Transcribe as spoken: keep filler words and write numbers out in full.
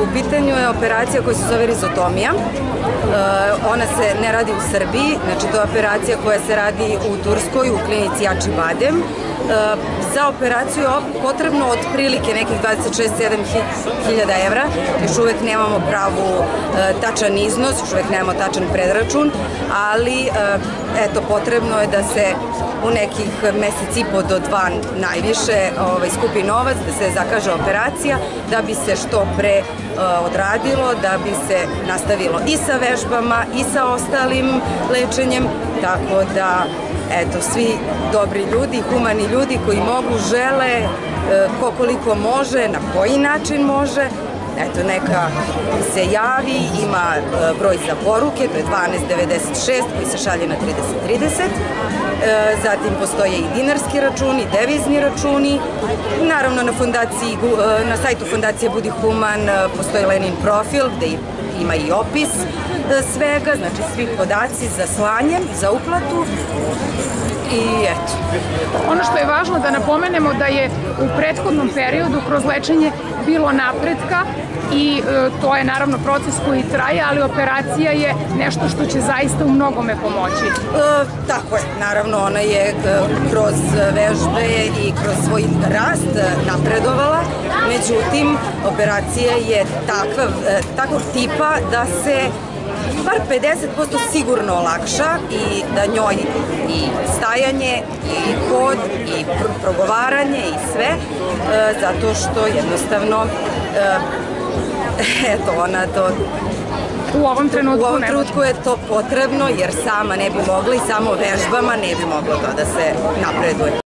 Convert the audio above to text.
U pitanju je operacija koja se zove rizotomija. Ona se ne radi u Srbiji, znači to je operacija koja se radi u Turskoj, u klinici Acibadem. Za operaciju je potrebno otprilike nekih dvadeset šest do dvadeset sedam hiljada evra. Još uvek nemamo pravu tačan iznos, još uvek nemamo tačan predračun, ali eto, potrebno je da se u nekih mesec i po do dva najviše skupi novac, da se zakaže operacija, da bi se što pre odradilo, da bi se nastavilo i sa vežbama i sa ostalim lečenjem, tako da eto, svi dobri ljudi, humani ljudi koji mogu, žele, ko koliko može, na koji način može, eto, neka se javi, ima broj za poruke, to je dvanaest devedeset šest koji se šalje na trideset trideset. Zatim postoje i dinarski računi, devizni računi. Naravno, na fondaciji, na sajtu Fondacije Budi Human postoji Lenin profil gde ima i opis svega, znači svi podaci za slanje, za uplatu. I eto. Ono što je važno da napomenemo da je u prethodnom periodu kroz lečenje bilo napretka i to je naravno proces koji traje, ali operacija je nešto što će zaista u mnogome pomoći. Tako je, naravno ona je kroz vežbe i kroz svoj rast napredovala, međutim operacija je takvog tipa da se bar pedeset posto sigurno olakša i da njoj i stajanje, i hod, i progovaranje, i sve, zato što jednostavno, eto, ona to... U ovom trenutku U ovom trenutku je to potrebno, jer sama ne bi mogla i samo vežbama ne bi moglo to da se napreduje.